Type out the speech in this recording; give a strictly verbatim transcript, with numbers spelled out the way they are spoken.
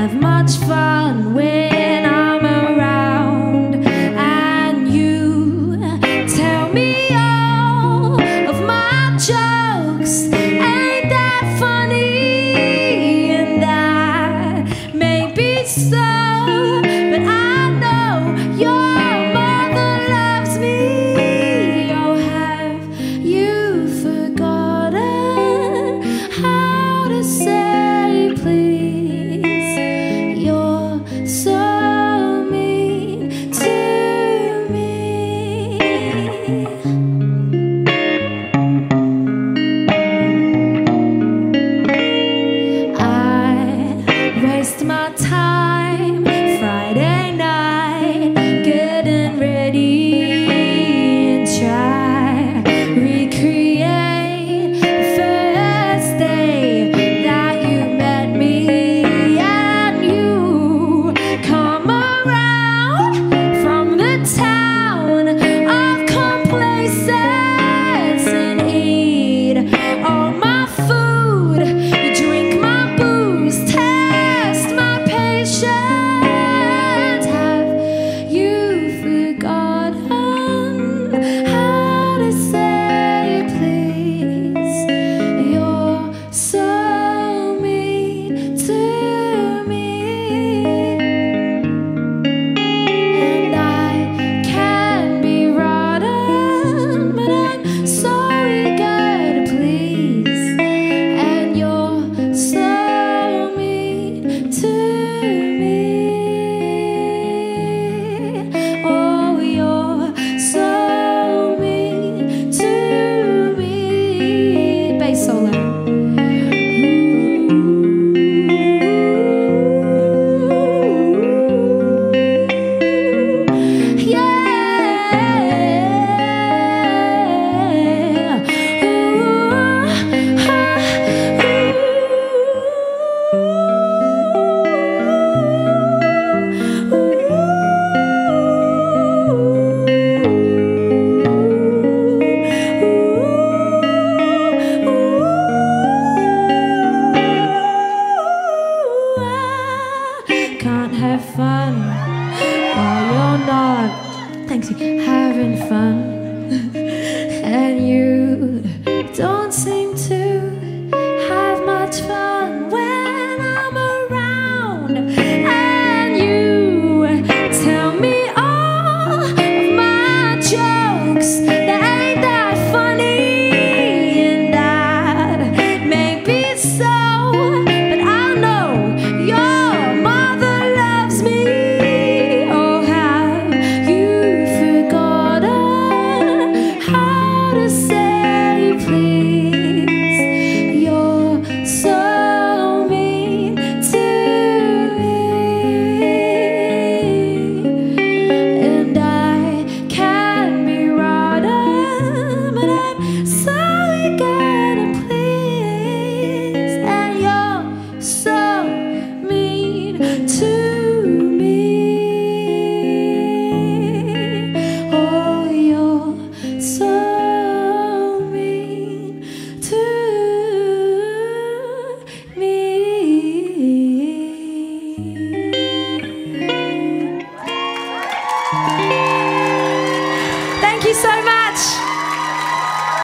have much fun when I'm around, and you tell me all of my jokes. Ain't that funny? And that may be so, but I know your mother loves me. Oh, have you forgotten how to say please? You're so mean to me. I waste my time Friday night getting ready and try recreate the first day that you met me, and you come around from the town of complacence and eat all my food. You drink my booze, test my patience. Have you forgotten how to say please? You're so mean to me, and I can be rotten, but I'm so eager to please, and you're so mean to me. Oh, you're so mean to me. Bass solo. Can't have fun while you're not, thanks, you having fun. And you don't seem to have much fun when I'm around, and you tell me all of my jokes that ain't that funny, and that may be so, but I know your mother loves me. Oh, have you forgotten how to say please? You're so mean to me, and I can be rotten, but I'm so eager to please, and you're so mean to